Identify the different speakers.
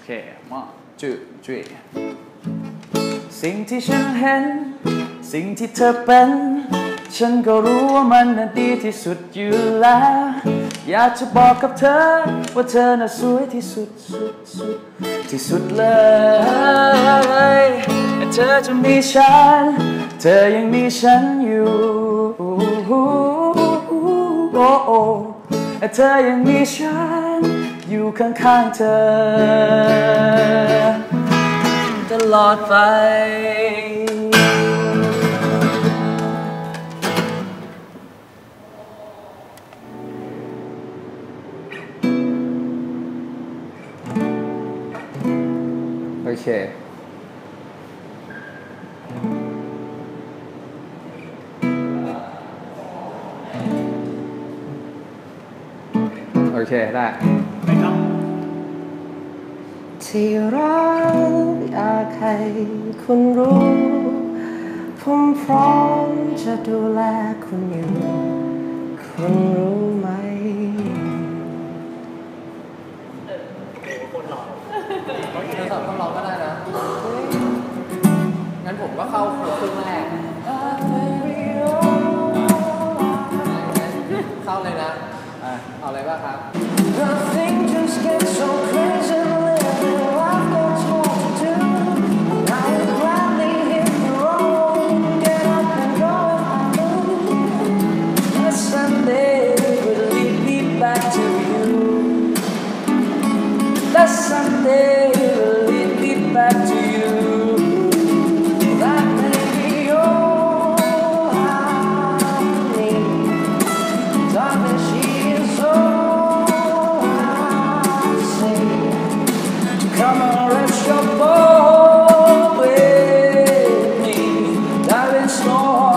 Speaker 1: เคมาจุยสิ่งที่ฉันเห็นสิ่งที่เธอเป็นฉันก็รู้ว่ามันน่ะดีที่สุดอยู่แล้วอยากจะบอกกับเธอว่าเธอน่ะสวยที่สุดที่สุดเลยเธอจะมีฉันเธอยังมีฉันอยู่เธอยังมีฉันอยู่ข้างๆเธอตลอดไปโอเคโอเคได้ที่รักอยากให้คุณรู้ผมพร้อมจะดูแลคุณอยู่คุณรู้ไหมคนหล่อเราสอบต้องร้องก็ได้นะงั้นผมก็เข้าครึ่งแรกเข้าเลยนะเอาอะไรบ้างครับ Nothing just gets so crazy lately Life gets more to do I would gladly hit the road Get up and go if I could But someday will lead me back to you That someday will lead me back to you That may be all I need Darling, she is all I say Come on, rest your boat with me Darling, snow